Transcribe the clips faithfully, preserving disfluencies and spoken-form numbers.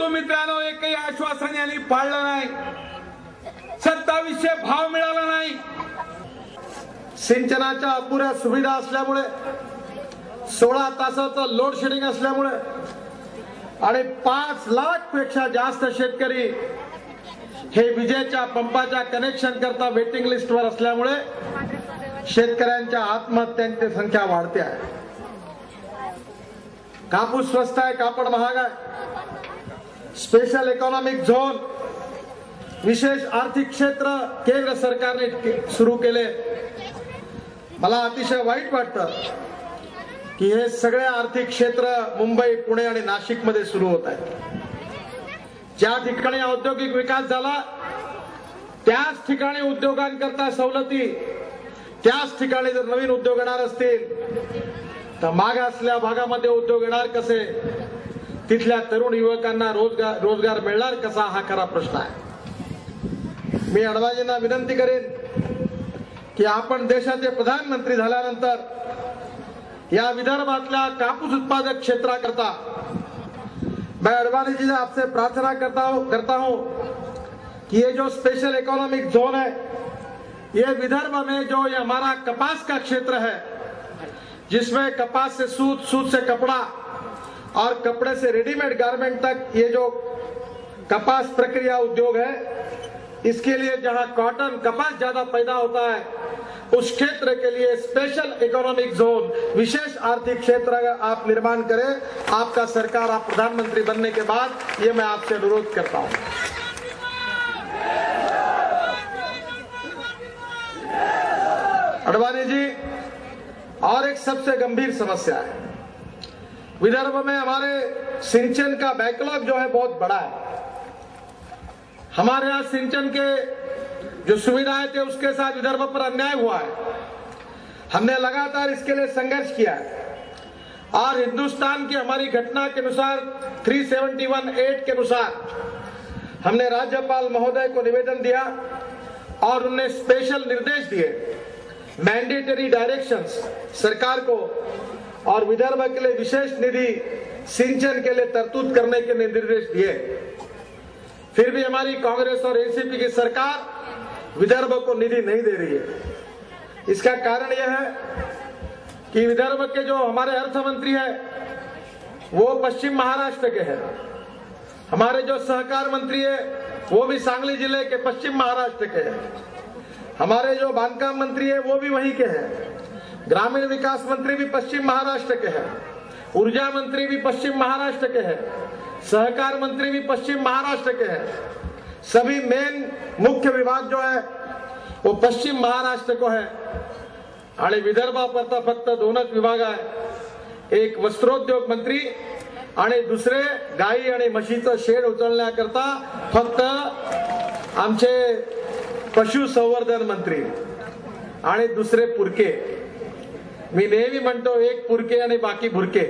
परंतु मित्रांनो एकही आश्वासन यांनी पाळलं नाही. सत्तावीसशे भाव मिळाला नाही. सिंचनाच्या अपुऱ्या सुविधा असल्यामुळे, सोळा तासाचं लोड शेडिंग असल्यामुळे आणि पाच लाख पेक्षा जास्त शेतकरी हे विजेच्या पंपाच्या कनेक्शन करता वेटिंग लिस्टवर असल्यामुळे शेतकऱ्यांच्या आत्महत्यांची संख्या वाढते आहे. कापूस स्वस्त आहे, कापड महाग आहे. स्पेशल इकॉनॉमिक झोन, विशेष आर्थिक क्षेत्र केंद्र सरकारने सुरू केले. मला अतिशय वाईट वाटतं की हे सगळे आर्थिक क्षेत्र मुंबई, पुणे आणि नाशिक मध्ये सुरू होत आहेत. ज्या ठिकाणी औद्योगिक विकास झाला त्याच ठिकाणी उद्योगांकरता सवलती, त्याच ठिकाणी जर नवीन उद्योग येणार असतील तर मागासलेल्या भागामध्ये उद्योग येणार कसे, तिथल्या तरुण युवकांना रोजगार रोजगार मिळणार कसा, हा खरा प्रश्न आहे. मी अडवाणींना विनंती करेन की आपण देशाचे प्रधानमंत्री झाल्यानंतर या विदर्भातल्या कापूस उत्पादक क्षेत्राकरता मैं अडवाणी जी से आपसे प्रार्थना करता हूं करता हूं कि ये जो स्पेशल इकोनॉमिक जोन है, ये विदर्भ में जो ये हमारा कपास का क्षेत्र है, जिसमें कपास से सूत, सूत से कपड़ा और कपड़े से रेडीमेड गारमेंट तक ये जो कपास प्रक्रिया उद्योग है, इसके लिए जहां कॉटन कपास ज्यादा पैदा होता है उस क्षेत्र के लिए स्पेशल इकोनॉमिक जोन, विशेष आर्थिक क्षेत्र आप निर्माण करें. आपका सरकार, आप प्रधानमंत्री बनने के बाद ये मैं आपसे अनुरोध करता हूं. अडवाणी जी, और एक सबसे गंभीर समस्या है. विदर्भ में हमारे सिंचन का बैकलॉग जो है बहुत बड़ा है. हमारे यहाँ सिंचन के जो सुविधाएं थे उसके साथ विदर्भ पर अन्याय हुआ है. हमने लगातार इसके लिए संघर्ष किया है और हिंदुस्तान की हमारी घटना के अनुसार तीन सौ इकहत्तर के अनुसार हमने राज्यपाल महोदय को निवेदन दिया और उन्हें स्पेशल निर्देश दिए, मैंडेटरी डायरेक्शंस सरकार को, और विदर्भ के लिए विशेष निधि सिंचन के लिए तरतूद करने के निर्देश दिए. फिर भी हमारी कांग्रेस और एनसीपी की सरकार विदर्भ को निधि नहीं दे रही है. इसका कारण यह है कि विदर्भ के जो हमारे अर्थ मंत्री है वो पश्चिम महाराष्ट्र के हैं. हमारे जो सहकार मंत्री है वो भी सांगली जिले के पश्चिम महाराष्ट्र के हैं. हमारे जो बांधकाम मंत्री है वो भी वहीं के हैं. ग्रामीण विकास मंत्री भी पश्चिम महाराष्ट्र के हैं. ऊर्जा मंत्री भी पश्चिम महाराष्ट्र के हैं. सहकार मंत्री भी पश्चिम महाराष्ट्र के हैं. सभी मेन मुख्य विभाग जो है वो पश्चिम महाराष्ट्र को है आणि विदर्भापरता फक्त दोनच विभाग आहे. एक वस्त्रोद्योग मंत्री आणि दुसरे गाई आणि म्हशीचं शेड उचलण्याकरता फक्त आमचे पशुसंवर्धन मंत्री आणि दुसरे पुरके. मी नेहमी म्हणतो एक पुरके आणि बाकी भुरके.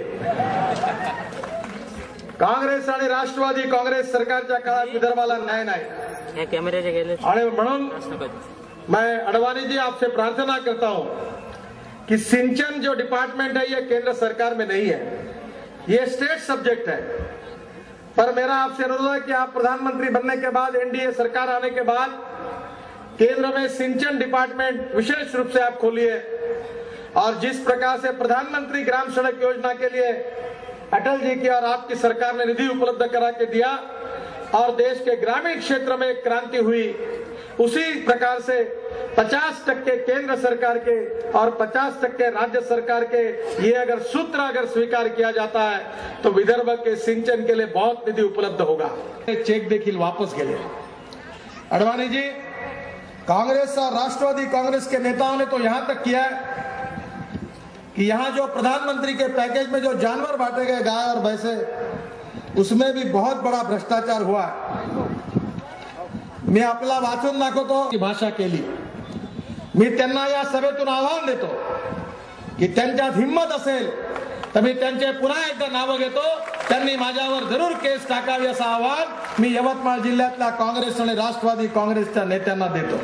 काँग्रेस आणि राष्ट्रवादी काँग्रेस सरकारच्या काळात विदर्भाला न्याय नाही. आणि म्हणून मैं अडवाणी जी आपसे प्रार्थना करता हूं कि सिंचन जो डिपार्टमेंट है ये केंद्र सरकार में नहीं है, ये स्टेट सब्जेक्ट है. पर मेरा आपसे अनुरोध है कि आप प्रधानमंत्री बनने के बाद, एनडीए सरकार आने के बाद केंद्र में सिंचन डिपार्टमेंट विशेष रूप से आप खोलिए. और जिस प्रकार से प्रधानमंत्री ग्राम सड़क योजना के लिए अटल जी की और आपकी सरकार ने निधि उपलब्ध करा के दिया और देश के ग्रामीण क्षेत्र में एक क्रांति हुई, उसी प्रकार से पचास टक्के केंद्र सरकार के और पचास टक्के राज्य सरकार के ये अगर सूत्र अगर स्वीकार किया जाता है तो विदर्भ के सिंचन के लिए बहुत निधि उपलब्ध होगा. चेक देखील वापस गेले. अडवाणी जी, कांग्रेस और राष्ट्रवादी कांग्रेस के नेताओं ने तो यहां तक किया है कि यहाँ जो प्रधानमंत्री के पैकेज में जो जानवर बांटे गए, गाय और भैंसे, उसमें भी बहुत बड़ा भ्रष्टाचार हुआ है. मी आपल्याला वाचून दाखवतो की भाषा केली. मी त्यांना या सभेतून आवाहन देतो की त्यांच्यात हिंमत असेल तर मी त्यांचे पुन्हा एकदा नाव घेतो. त्यांनी माझ्यावर जरूर केस टाकावी असं आवाहन मी यवतमाळ जिल्ह्यातल्या काँग्रेस आणि राष्ट्रवादी काँग्रेसच्या नेत्यांना देतो.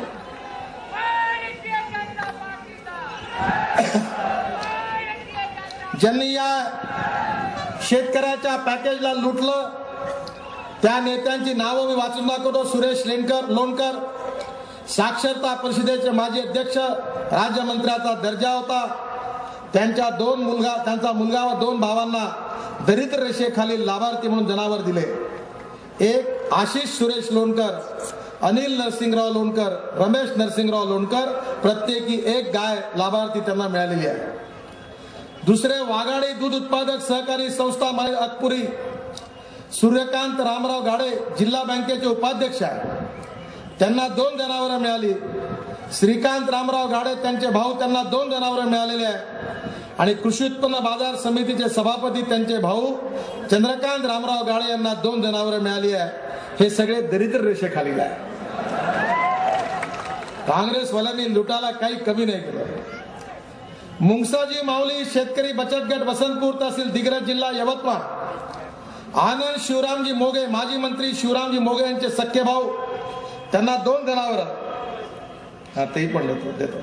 ज्यांनी या शेतकऱ्याच्या पॅकेजला लुटलं, त्या नेत्यांची नावं मी वाचून दाखवतो. सुरेश लेंडकर लोणकर साक्षरता परिषदेचे माजी अध्यक्ष, राज्यमंत्र्याचा दर्जा होता. त्यांच्या दोन मुलगा त्यांचा मुलगा व दोन भावांना दरिद्र रेषेखालील लाभार्थी म्हणून जनावर दिले. एक आशिष सुरेश लोणकर, अनिल नरसिंगराव लोणकर, रमेश नरसिंगराव लोणकर, प्रत्येकी एक गाय लाभार्थी त्यांना मिळालेली आहे. दुसरे वाघाडी दूध उत्पादक सहकारी संस्था अतपुरी, सूर्यकांत रामराव गाडे जिल्हा बँकेचे उपाध्यक्ष आहे, त्यांना दोन जनावरं मिळाली. श्रीकांत रामराव गाडे त्यांचे भाऊ, त्यांना दोन जनावरं मिळालेले आहे. आणि कृषी उत्पन्न बाजार समितीचे सभापती त्यांचे भाऊ चंद्रकांत रामराव गाडे यांना दोन जनावरं मिळाली आहे. हे सगळे दरिद्र रेषेखालील आहे. काँग्रेसवाल्यांनी लुटाला काही कमी नाही केलं. मुंगसाजी माऊली शेतकरी बचत गट वसंतपूर तहसील दिग्रज जिल्हा यवतमाळ, आनंद शिवरामजी मोगे माजी मंत्री शिवरामजी मोगे यांचे सख्खे भाऊ, त्यांना दोन जनावरं. हा तेही पण देतो.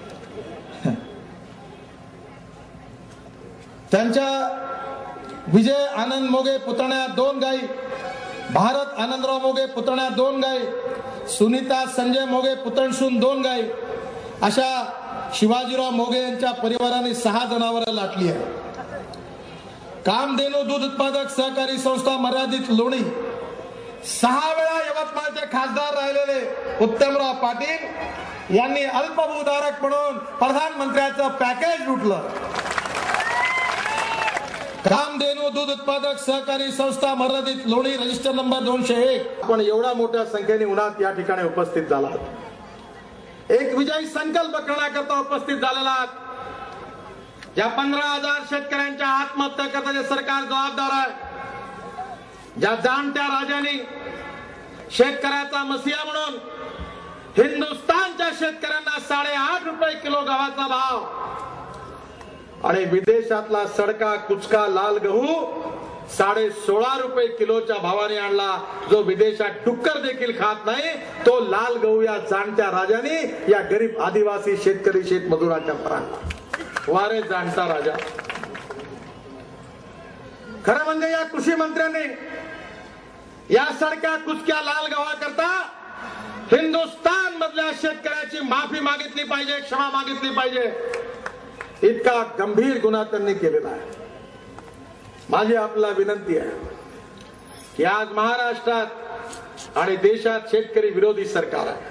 त्यांच्या विजय आनंद मोगे पुतण्या दोन गाई, भारत आनंदराव मोगे पुतण्या दोन गाई, सुनीता संजय मोगे पुतणसून दोन गाई, अशा शिवाजीराव मोगे यांच्या परिवाराने सहा जनावरं लाटली आहे. कामधेनू दूध उत्पादक सहकारी संस्था मर्यादित लोणी, सहा वेळा यवतमाळचे खासदार राहिलेले उत्तमराव पाटील यांनी अल्पभूधारक म्हणून प्रधानमंत्र्यांचं पॅकेज लुटलं. कामधेनू दूध उत्पादक सहकारी संस्था मर्यादित लोणी, रजिस्टर नंबर दोनशे एक. पण एवढ्या मोठ्या संख्येने उन्हात या ठिकाणी उपस्थित झाला, एक विजयी संकल्प करण्याकरता उपस्थित झालेला. ज्या पंधरा हजार शेतकऱ्यांच्या आत्महत्या करता जे सरकार जबाबदार आहे, ज्या जाणत्या राजांनी शेतकऱ्याचा मसिया म्हणून हिंदुस्थानच्या शेतकऱ्यांना साडेआठ रुपये किलो गव्हाचा भाव आणि विदेशातला सडका कुचका लाल गहू साडे सोळा रुपये किलोच्या भावाने आणला, जो विदेशात डुक्कर देखील खात नाही, तो लाल गहू या जाणत्या राजाने या गरीब आदिवासी शेतकरी शेतमजुरांच्या आणला. वारे जाणता राजा. खरं म्हणजे या कृषी मंत्र्यांनी या सडक्या कुचक्या लाल गव्हा करता हिंदुस्थान मधल्या शेतकऱ्याची माफी मागितली पाहिजे, क्षमा मागितली पाहिजे. इतका गंभीर गुन्हा त्यांनी केलेला आहे. माझी आपल्याला विनंती आहे की आज महाराष्ट्रात आणि देशात शेतकरी विरोधी सरकार आहे.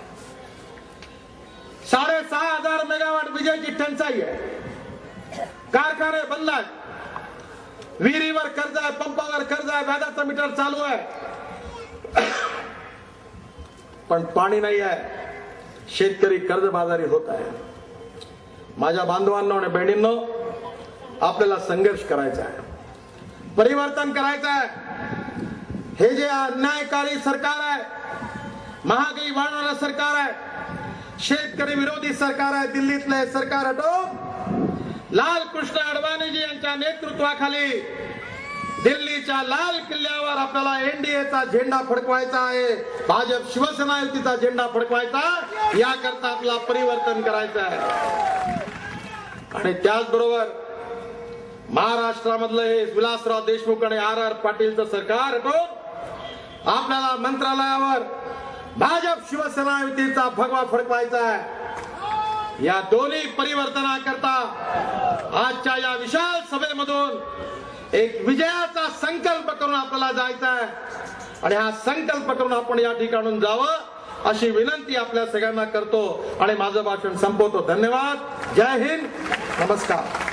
साडेसहा हजार मेगावॉट विजेची टंचाई आहे. कारखाने बंद आहेत, विहिरीवर कर्ज आहे, पंपावर कर्ज आहे, व्याजाचं मीटर चालू आहे, पण पाणी नाही आहे. शेतकरी कर्जबाजारी होत आहे. माझ्या बांधवांनो आणि बहिणींनो, आपल्याला संघर्ष करायचा आहे, परिवर्तन करायचं आहे. हे जे अन्यायकारी सरकार आहे, महागाई वाढवणारं सरकार आहे, शेतकरी विरोधी सरकार आहे, दिल्लीतले सरकार हटवून लाल कृष्ण अडवाणीजी यांच्या नेतृत्वाखाली दिल्लीच्या लाल किल्ल्यावर आपल्याला एनडीएचा झेंडा फडकवायचा आहे, भाजप शिवसेना युतीचा झेंडा फडकवायचा, याकरता आपला परिवर्तन करायचं आहे. आणि त्याचबरोबर महाराष्ट्रामधलं हे विलासराव देशमुख आणि आर आर पाटीलचं सरकार हटवून आपल्याला मंत्रालयावर भाजप शिवसेना युतीचा भगवा फडकवायचा आहे. या दोन्ही परिवर्तनाकरता आजच्या या विशाल सभेमधून एक विजयाचा संकल्प करून आपल्याला जायचा आहे आणि हा संकल्प करून आपण या ठिकाणून जावं अशी विनंती आपल्या सगळ्यांना करतो आणि माझं भाषण संपवतो. धन्यवाद. जय हिंद. नमस्कार.